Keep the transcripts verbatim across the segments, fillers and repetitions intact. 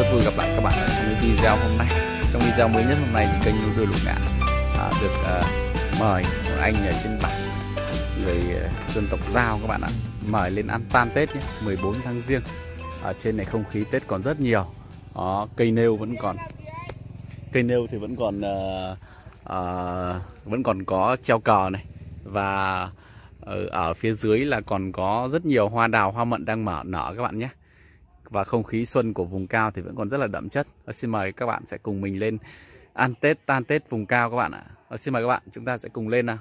vui gặp lại các bạn ở trong cái video hôm nay. Trong video mới nhất hôm nay thì kênh Nuôi Đuôi Lục Ngạn à, được à, mời một anh ở trên bản người dân tộc Dao các bạn ạ, mời lên ăn tan Tết nhé, mười bốn tháng Giêng. Ở trên này không khí Tết còn rất nhiều. Đó, cây nêu vẫn còn, cây nêu thì vẫn còn uh, uh, vẫn còn có treo cờ này, và ở, ở phía dưới là còn có rất nhiều hoa đào, hoa mận đang mở nở các bạn nhé. Và không khí xuân của vùng cao thì vẫn còn rất là đậm chất. Và xin mời các bạn sẽ cùng mình lên ăn Tết, tan Tết vùng cao các bạn ạ. Và xin mời các bạn, chúng ta sẽ cùng lên nào.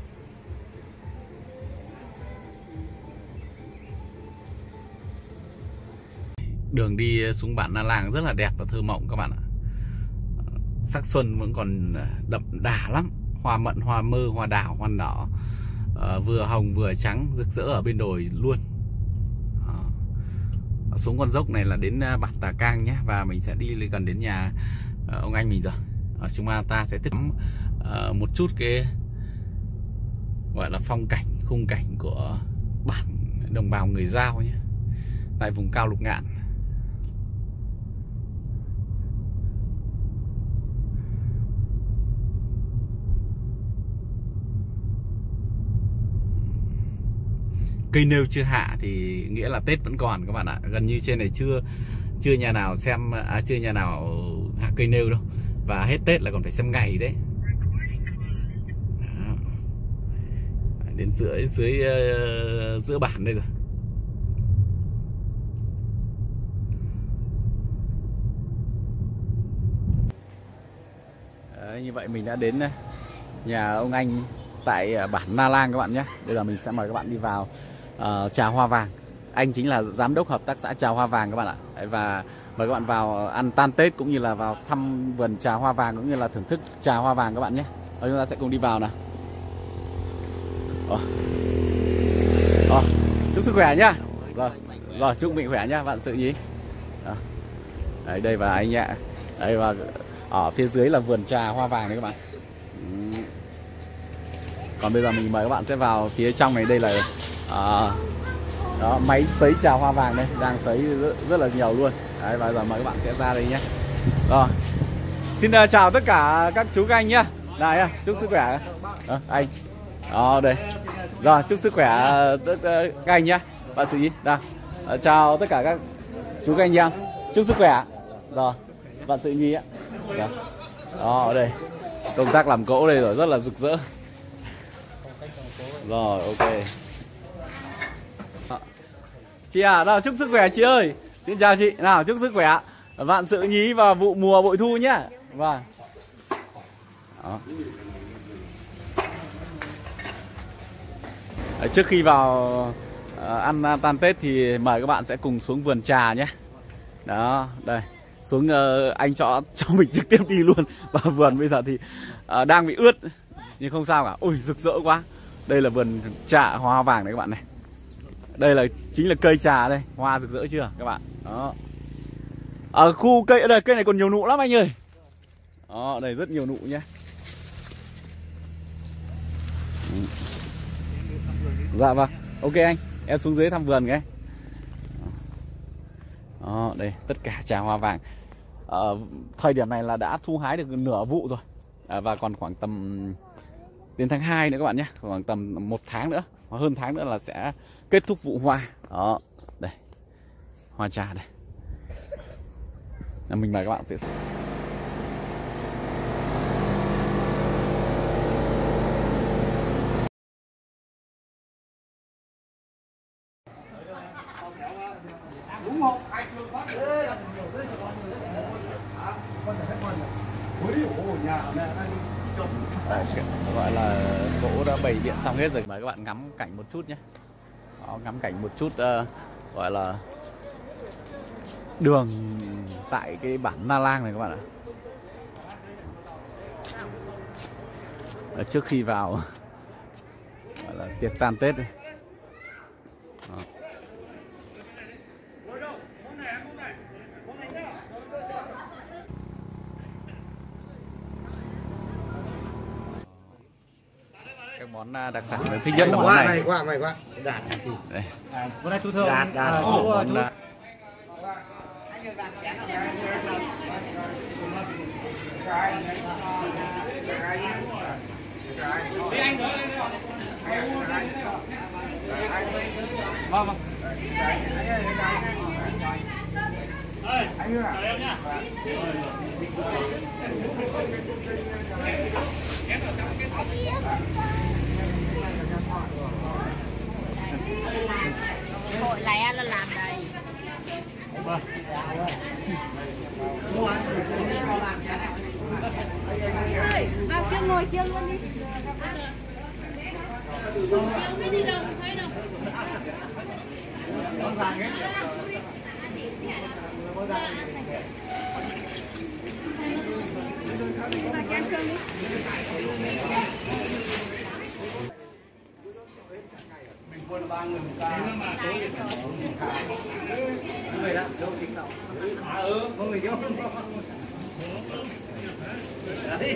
Đường đi xuống bản Na Lang rất là đẹp và thơ mộng các bạn ạ. Sắc xuân vẫn còn đậm đà lắm. Hoa mận, hoa mơ, hoa đào, hoa nở, à, vừa hồng vừa trắng rực rỡ ở bên đồi luôn. À, xuống con dốc này là đến bản Tà Cang nhé. Và mình sẽ đi gần đến nhà ông anh mình rồi. À, chúng ta sẽ tiếp à, một chút cái gọi là phong cảnh, khung cảnh của bản đồng bào người Dao nhé, tại vùng cao Lục Ngạn. Cây nêu chưa hạ thì nghĩa là Tết vẫn còn các bạn ạ. Gần như trên này chưa chưa nhà nào xem à, chưa nhà nào hạ cây nêu đâu. Và hết Tết là còn phải xem ngày đấy. Đó. Đến dưới dưới uh, giữa bản đây rồi. Đấy, như vậy mình đã đến nhà ông anh tại bản Na Lang các bạn nhé. Bây giờ mình sẽ mời các bạn đi vào uh, trà hoa vàng. Anh chính là giám đốc hợp tác xã trà hoa vàng các bạn ạ. Đấy, và mời các bạn vào ăn tan Tết cũng như là vào thăm vườn trà hoa vàng cũng như là thưởng thức trà hoa vàng các bạn nhé. Rồi chúng ta sẽ cùng đi vào nào. Ồ. Ồ. Chúc sức khỏe nhá. Rồi, rồi chúc mình khỏe nhá, bạn Sự Nhí. Đó. Đấy, đây và anh nhá. Đây và ở phía dưới là vườn trà hoa vàng đấy các bạn. Ừ. Còn bây giờ mình mời các bạn sẽ vào phía trong này. Đây là à, đó, máy sấy trà hoa vàng đây, đang sấy rất, rất là nhiều luôn. Đấy, và giờ mời các bạn sẽ ra đây nhé. Rồi, xin uh, chào tất cả các chú các anh nhé. Đây, chúc sức khỏe. Đó, anh. Đó, đây. Rồi, chúc sức khỏe tất uh, các anh nhé. Bạn Sự Nhí. Đây. Uh, chào tất cả các chú các anh em. Chúc sức khỏe. Rồi, bạn Sự Nhí ạ. Đó. Đó, ở đây. Công tác làm cỗ đây rồi, rất là rực rỡ. Rồi, ok. Chị à, nào chúc sức khỏe chị ơi. Xin chào chị, nào chúc sức khỏe. Vạn sự nhí vào vụ mùa bội thu nhá. Vâng. Đó. Đấy, trước khi vào uh, ăn tan Tết thì mời các bạn sẽ cùng xuống vườn trà nhé. Đó, đây. Xuống uh, anh cho cho mình trực tiếp đi luôn. Vào vườn bây giờ thì uh, đang bị ướt nhưng không sao cả. Ui rực rỡ quá. Đây là vườn trà hoa vàng đấy các bạn này. Đây là chính là cây trà đây, hoa rực rỡ chưa các bạn. Đó. Ở khu cây ở đây, cây này còn nhiều nụ lắm anh ơi. Đó, đây rất nhiều nụ nhé. Dạ vâng. Ok anh, em xuống dưới thăm vườn cái. Đó, đây tất cả trà hoa vàng. Ở thời điểm này là đã thu hái được nửa vụ rồi. À, và còn khoảng tầm đến tháng hai nữa các bạn nhé, khoảng tầm một tháng nữa, hoặc hơn tháng nữa là sẽ kết thúc vụ hoa. Đó, đây hoa trà đây. Là mình mời các bạn sẽ Đấy, gọi là cỗ đã bày biện xong hết rồi. Mời các bạn ngắm cảnh một chút nhé. Đó, ngắm cảnh một chút uh, gọi là đường tại cái bản Na Lang này các bạn ạ. Ở trước khi vào gọi là tiệc tan Tết đây. Đó. Các món đặc sản thích nhất là món này. Này quá, này quá. Đạt thì. Đây. Món này chú thơm. Đạt, đạt. Ồ, món, Vâng vâng. Hội lẻ là làm đây. Ơi, vào kia ngồi kia luôn đi. Không đi đâu, không thấy đâu. Bà chán cơm đi. Mình quân ba người một ca. Người đó, đâu tính đâu. À ừ, có người vô. Đấy.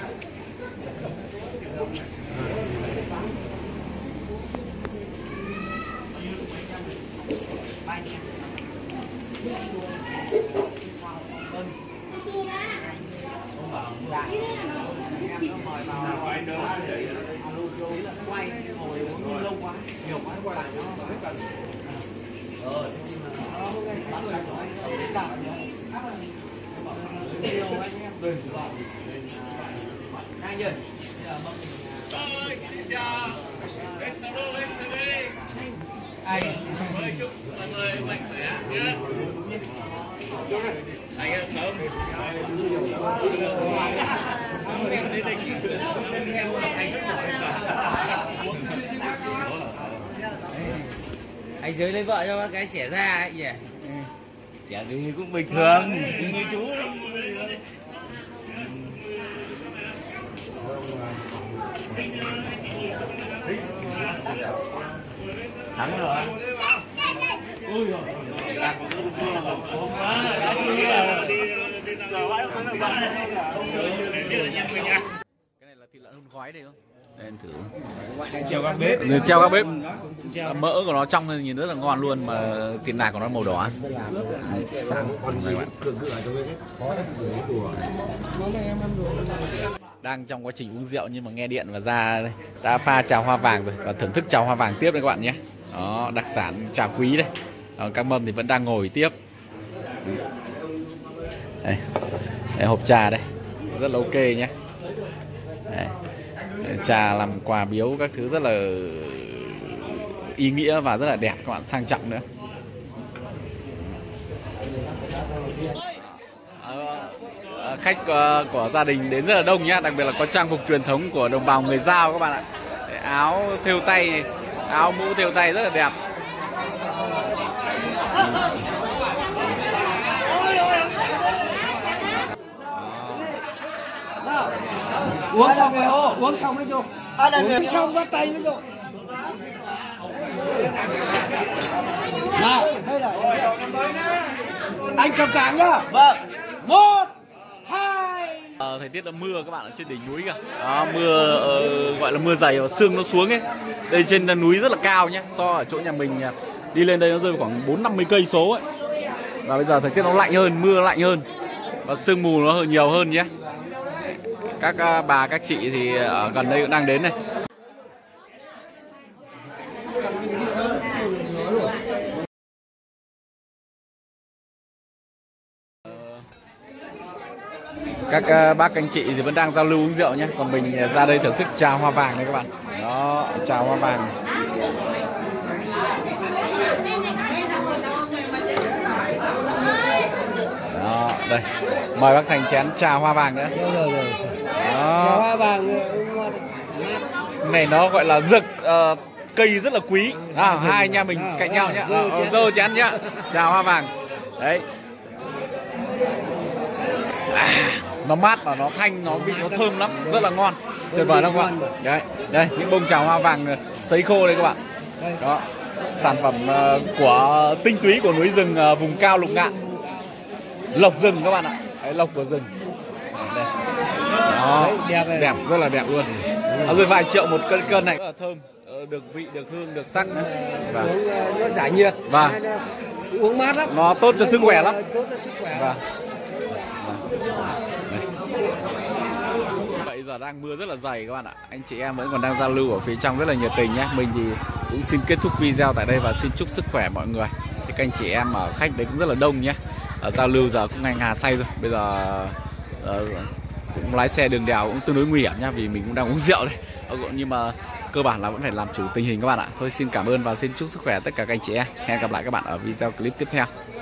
Quay ngồi uống lâu quá, nhiều quá quay lại nó hết cần. Ờ, hai giờ. Ai ơi chúc mọi người mạnh khỏe nhé. Anh ơi sớm. Anh dưới lấy vợ cho cái trẻ ra ấy nhỉ? Ừ. Trẻ thì cũng bình thường, như chú. Thắng rồi. Ui giời. Đã chú ý là đi chờ bãi không được bạn. Cái này là thịt lợn hun khói đây không? Đây anh thử. Treo các bếp. Treo các bếp. Mỡ của nó trong nên nhìn rất là ngon luôn, mà thịt nạc của nó màu đỏ. Đang trong quá trình uống rượu nhưng mà nghe điện và ra đây. Đã pha trà hoa vàng rồi và thưởng thức trà hoa vàng tiếp đấy các bạn nhé. Đó, đặc sản trà quý đây. Đó, các mâm thì vẫn đang ngồi tiếp. Đây, đây hộp trà đây, rất là ok nhé. Đây, trà làm quà biếu các thứ rất là ý nghĩa và rất là đẹp các bạn, sang trọng nữa. À, khách uh, của gia đình đến rất là đông nhá, đặc biệt là có trang phục truyền thống của đồng bào người Dao các bạn ạ. Áo thêu tay, áo mũ thêu tay rất là đẹp. Uống xong rồi ô, uống xong mới vô. À, uống xong bắt tay mới vô. Nào, đây là anh cầm cảng nhá. Vâng. Một, hai. Ờ, thời tiết là mưa các bạn ở trên đỉnh núi kìa. Đó, mưa uh, gọi là mưa dày và sương nó xuống ấy. Đây trên núi rất là cao nhé. So ở chỗ nhà mình đi lên đây nó rơi khoảng bốn năm mươi cây số ấy. Và bây giờ thời tiết nó lạnh hơn, mưa lạnh hơn và sương mù nó nhiều hơn nhé. Các uh, bà các chị thì ở gần đây cũng đang đến này. Các uh, bác anh chị thì vẫn đang giao lưu uống rượu nhé. Còn mình ra đây thưởng thức trà hoa vàng đây các bạn. Đó, trà hoa vàng. Đó, đây. Mời bác Thành chén trà hoa vàng nữa. Rồi rồi rồi. Đó. Trà hoa vàng ngon. Này nó gọi là rực, uh, cây rất là quý. À, hai anh em mình à, cạnh à, nhau nhá. Dơ chén nhá. Trà hoa vàng. Đấy. À, nó mát và nó thanh, nó vị nó thơm lắm, rất là ngon, tuyệt vời lắm các bạn. Đấy, đây những bông trà hoa vàng sấy khô đây các bạn. Đó, sản phẩm của tinh túy của núi rừng vùng cao Lục Ngạn, lộc rừng các bạn ạ. Đấy, lộc của rừng. Đây. Đó, đẹp, đẹp, rất là đẹp luôn. Nó rơi vài triệu một cân cân này, rất là thơm, được vị, được hương, được sắc nữa. Và nó giải nhiệt. Và Uống mát lắm. Nó tốt cho sức khỏe lắm. Tốt cho sức khỏe. Vâng. Vậy giờ đang mưa rất là dày các bạn ạ. Anh chị em vẫn còn đang giao lưu ở phía trong rất là nhiệt tình nhé. Mình thì cũng xin kết thúc video tại đây và xin chúc sức khỏe mọi người. Thì các anh chị em ở khách đấy cũng rất là đông nhé. Ở giao lưu giờ cũng ngà ngà say rồi. Bây giờ uh, cũng lái xe đường đèo cũng tương đối nguy hiểm nhá, vì mình cũng đang uống rượu đây. Nhưng mà cơ bản là vẫn phải làm chủ tình hình các bạn ạ. Thôi xin cảm ơn và xin chúc sức khỏe tất cả các anh chị em. Hẹn gặp lại các bạn ở video clip tiếp theo.